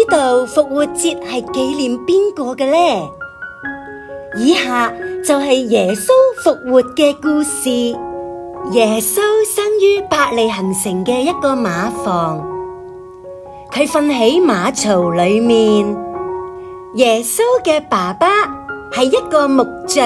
道復活節係紀念邊個嘅呢？以下就係耶穌復活嘅故事。耶穌生於伯利恆城嘅一個馬房，佢瞓喺馬槽裏面。耶穌嘅爸爸係一個木匠。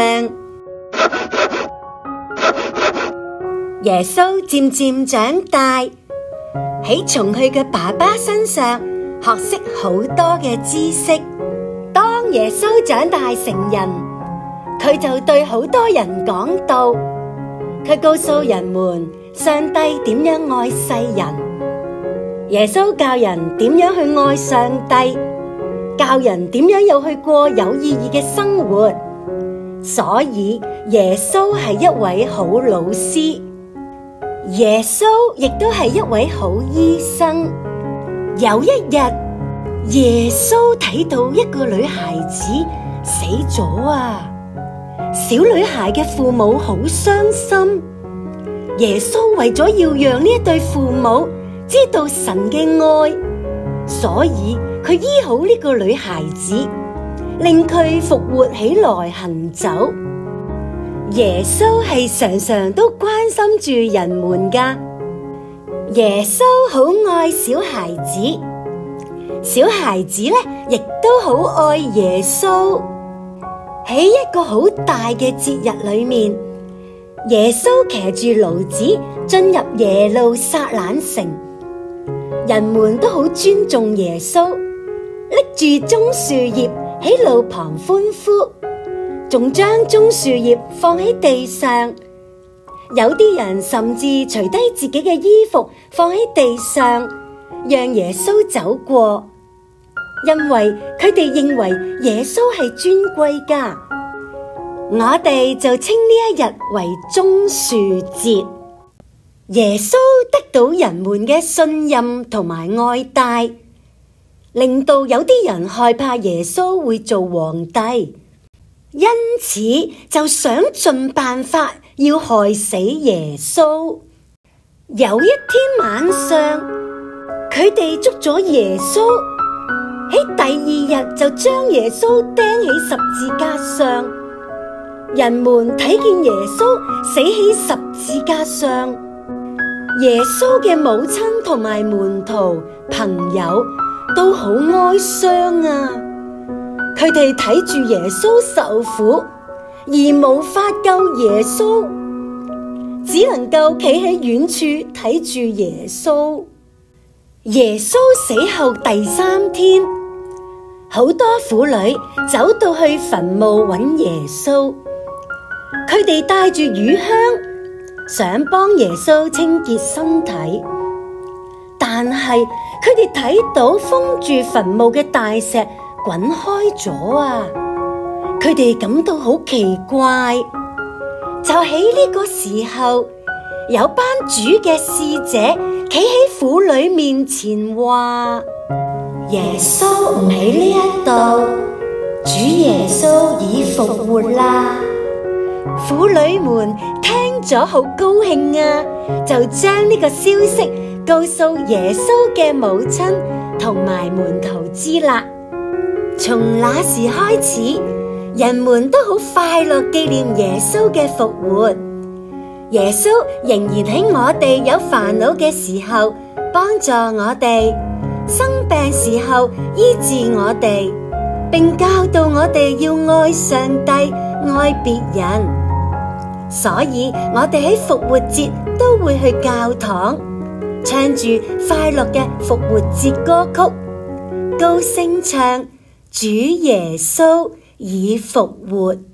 耶穌漸漸長大，喺從佢嘅爸爸身上學識好多嘅知識。當耶穌長大成人，佢就對好多人講道。佢告訴人們上帝點樣愛世人。耶穌教人點樣去愛上帝，教人點樣又去過有意義嘅生活。所以耶穌係一位好老師，耶穌亦都係一位好醫生。有一日，耶穌睇到一個女孩子死咗啊！小女孩嘅父母好傷心，耶穌為咗要讓呢一對父母知道神嘅愛，所以佢醫好呢個女孩子，令佢復活起來行走。耶穌係常常都關心住人們㗎。耶穌好愛小孩子，小孩子呢亦都好愛耶穌。喺一個好大嘅節日裏面，耶穌騎住驢子進入耶路撒冷城，人們都好尊重耶穌，拎住棕樹葉喺路旁歡呼，仲將棕樹葉放喺地上。有啲人甚至除低自己嘅衣服放喺地上，讓耶穌走過。因為佢哋認為耶穌係尊貴㗎，我哋就稱呢一日為棕樹節。耶穌得到人們嘅信任同埋愛戴，令到有啲人害怕耶穌會做皇帝，因此就想盡辦法要害死耶穌。有一天晚上，佢哋捉咗耶穌，喺第二日就將耶穌釘喺十字架上。人們睇見耶穌死喺十字架上，耶穌嘅母親同埋門徒朋友都好哀傷啊！佢哋睇住耶穌受苦，而無法救耶穌，只能夠企喺遠處睇住耶穌。耶穌死後第三天，好多婦女走到去墳墓揾耶穌，佢哋帶住乳香，想幫耶穌清潔身體，但係佢哋睇到封住墳墓嘅大石滾開咗啊！佢哋感到好奇怪。就喺呢個時候，有班主嘅使者企喺婦女面前話：耶穌唔喺呢一度，主耶穌已復活啦！婦女們聽咗好高興啊，就將呢個消息告訴耶穌嘅母親同埋門徒知啦。從那時開始，人們都好快樂紀念耶穌嘅復活。耶穌仍然喺我哋有煩惱嘅時候幫助我哋，生病時候醫治我哋，並教導我哋要愛上帝、愛別人。所以我哋喺復活節都會去教堂，唱住快樂嘅復活節歌曲，高聲唱：主耶穌已復活。